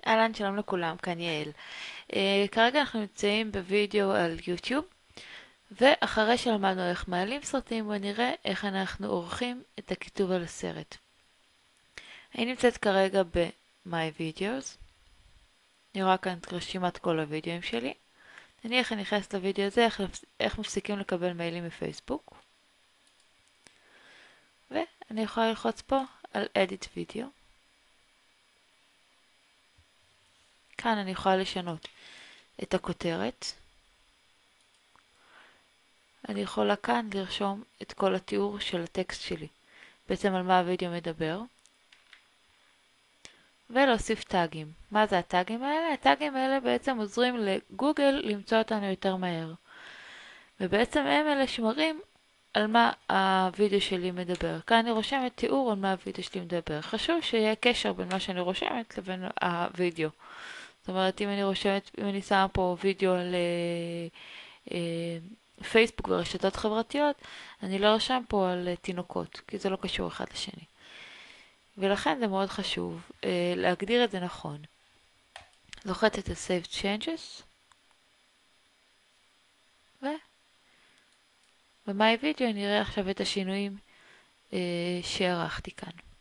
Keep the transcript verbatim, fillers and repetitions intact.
אהלן, שלום לכולם, כאן יעל. Uh, כרגע אנחנו נמצאים בווידאו על יוטיוב, ואחרי שלמדנו איך מעלים סרטים, בואו נראה איך אנחנו עורכים את הכיתוב על הסרט. אני נמצאת כרגע ב-My Videos. אני רואה כאן את רשימת כל הווידאוים שלי. נניח אני נכנסת לוידאו הזה, איך, איך מפסיקים לקבל מיילים מפייסבוק. ואני יכולה ללחוץ פה על Edit Video. כאן אני יכולה לשנות את הכותרת. אני יכולה כאן לרשום את כל התיאור של הטקסט שלי, בעצם על מה הוידאו מדבר, ולהוסיף טאגים. מה זה הטאגים האלה? הטאגים האלה בעצם עוזרים לגוגל למצוא אותנו יותר מהר. ובעצם הם אלה שמראים על מה הוידאו שלי מדבר. כאן אני רושמת תיאור על מה הוידאו שלי מדבר. חשוב שיהיה קשר בין מה שאני רושמת לבין הוידאו. זאת אומרת, אם אני רושמת, אם אני שמה פה וידאו על אה, אה, פייסבוק ורשתות חברתיות, אני לא רשם פה על אה, תינוקות, כי זה לא קשור אחד לשני. ולכן זה מאוד חשוב אה, להגדיר את זה נכון. לוחצת על Save Changes, ו... ב-My Video נראה עכשיו את השינויים אה, שערכתי כאן.